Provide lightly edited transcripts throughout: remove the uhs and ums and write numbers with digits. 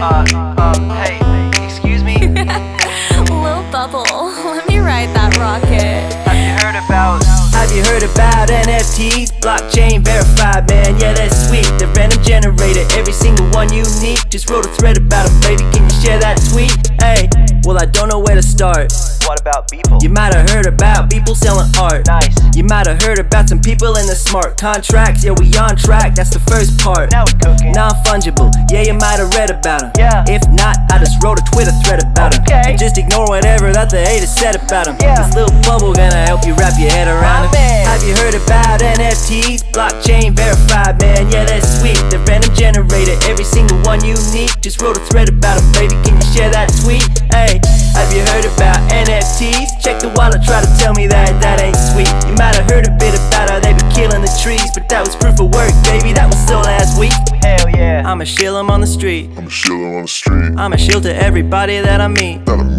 Hey, excuse me? Lil Bubble, let me ride that rocket. Have you heard about NFTs? Blockchain verified, man, yeah, that's sweet. They're random generated, every single one unique. Just wrote a thread about them, baby, can you share that tweet? Hey, well, I don't know where to start. What about Beeple? You might have heard about Beeple selling art. Nice. You might have heard about some people in the smart contracts. Yeah, we on track, that's the first part. Now we cooking. Non-fungible, yeah, you might have read about them. Yeah. If not, I just wrote a Twitter thread about them. Okay. And just ignore whatever that the haters said about them. Yeah. This Lil Bubble gonna help you wrap your head around it. man. Have you heard about NFTs? Blockchain verified, man, yeah, that's sweet. They're random generated, every single one unique. Just wrote a thread about them, baby, can you share that tweet? Hey, have you heard about NFTs? Check the wallet, try to tell me that ain't sweet. You might have heard a bit about how they be killing the trees, but that was proof of work, baby, that was so last week. Hell yeah. I'ma shill 'em on the street. I'ma chill on the street. I'ma shill to everybody that I meet.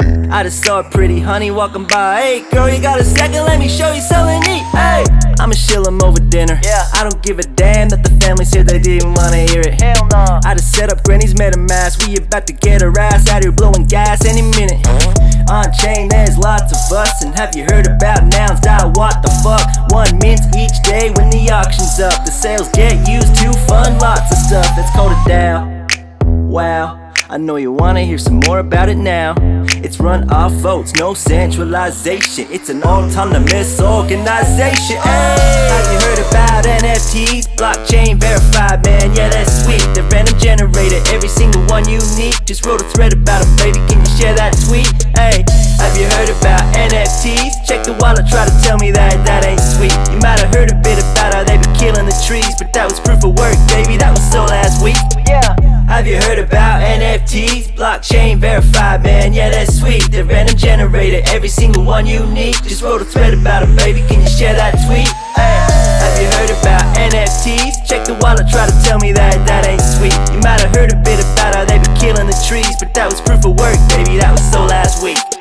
I just saw a pretty honey walking by. Hey girl, you got a second? Let me show you something neat. Hey, I'ma shill 'em over dinner. Yeah. I don't give a damn that the family said they didn't wanna hear it. Hell no. I just set up Granny's MetaMask. We about to get her ass out here blowing gas any minute. On chain, there's lots of us. And have you heard about nouns? What the fuck? 1 mint each day when the auction's up. The sales get used to fund lots of stuff. Let's code it down. Wow, I know you wanna hear some more about it now. It's run off votes, no centralization. It's an autonomous organization. Hey, have you heard about NFTs? Blockchain verified, man, yeah, that's sweet. They're random generated, every single one unique. Just wrote a thread about them, baby, can you share that tweet? Hey, have you heard about NFTs? Check the wallet, try to tell me that ain't sweet. You might have heard a bit about how they be killing the trees, but that was proof of work, baby, that was so last week. Yeah. Have you heard about NFTs? Blockchain verified, man, yeah, that's sweet. They're random generated, every single one unique. Just wrote a thread about them, baby, can you share that tweet? Hey, have you heard about NFTs? Check the wallet, try to tell me that ain't sweet. You might have heard a bit about how they be killing the trees, but that was proof of work, baby, that was so last week.